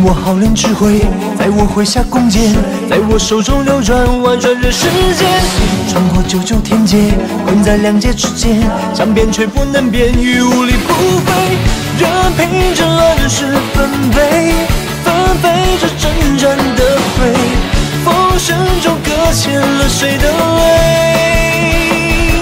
我号令智慧，在我麾下弓箭，在我手中流转，婉转人世间。穿过99天劫，困在两界之间，想变却不能变，与无力不飞。任凭这乱世纷飞，纷飞着征战的灰，风声中搁浅了谁的泪？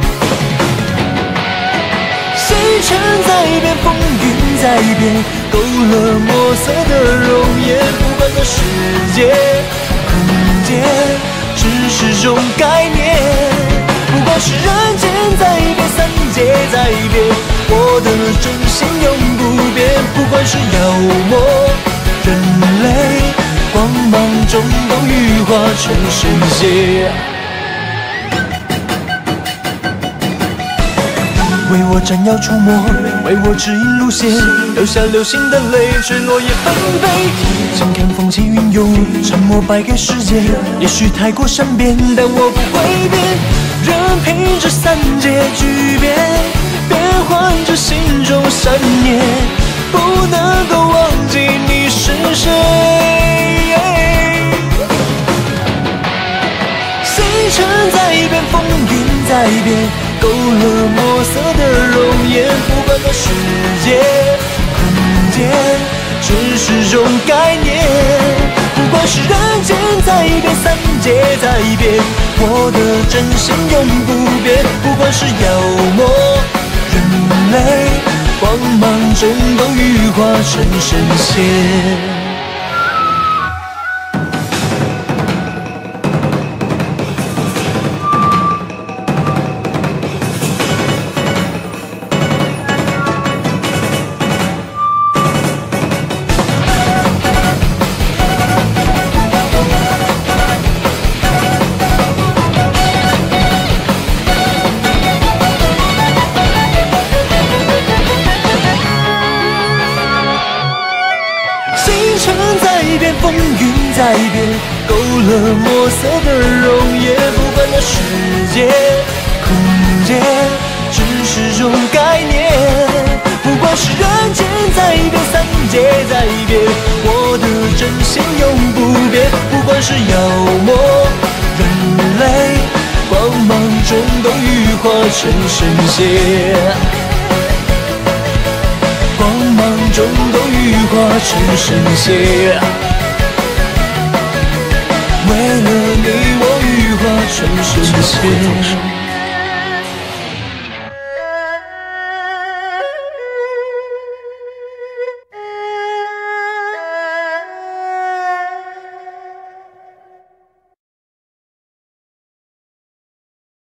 星辰在变，风云在变，勾勒墨色的容颜。不管这世界空间，只是种概念。不管是人间在变，三界在变，我的真心永不变。不管是妖魔人类，光芒中都羽化成神仙。为我斩妖除魔，为我指引路线，留下流星的泪，坠落叶纷飞。请看风起云涌，沉默败给时间。也许太过善变，但我不会变。任凭这三界巨变，变换着心中善念，不能够忘记你是谁。星辰在变，风云在变，勾勒墨色的容颜。不管这世界空间，只是种概念。不管是人间在变，三界在变，我的真心永不变。不管是妖魔人类，光芒中都羽化成神仙。星辰在变，风云在变，勾勒墨色的容颜。不管这世界空间，只是种概念。不管是人间在变，三界在变，我的真心永不变。不管是妖魔人类，光芒中都羽化成神仙。光芒中都羽化成神仙，为了你我羽化成神仙。